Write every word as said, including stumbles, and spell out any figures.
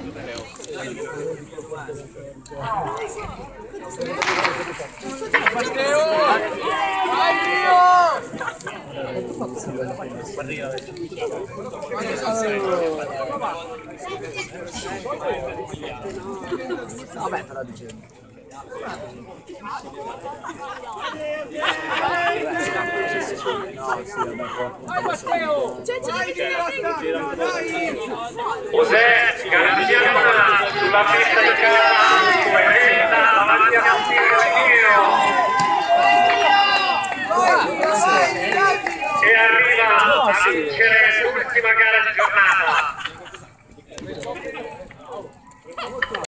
Matteo! Vai vabbè, però dicendo. José, garanzia sulla pista di gara, avanti a